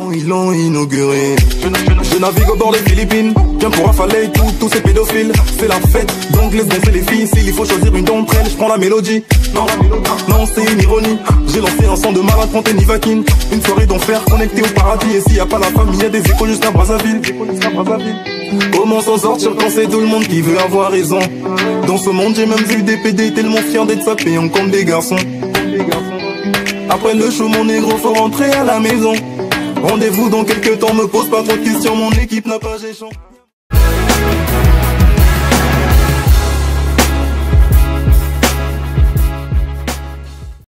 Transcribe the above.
ils l'ont inauguré. Je navigue au bord des Philippines, viens pour affaler tous ces pédophiles. C'est la fête, donc laisse danser les filles. S'il faut choisir une d'entre elles, je prends la mélodie. Non, c'est une ironie. J'ai lancé un son de malade, Fontaine Nivaquine. Une soirée d'enfer connectée au paradis. Et s'il y a pas la famille, y a des échos jusqu'à Brazzaville. Comment s'en sortir quand c'est tout le monde qui veut avoir raison? Dans ce monde j'ai même vu des PD tellement fiers d'être sapés comme des garçons. Après le show mon négro faut rentrer à la maison. Rendez-vous dans quelques temps, me pose pas trop de questions, mon équipe n'a pas géchant.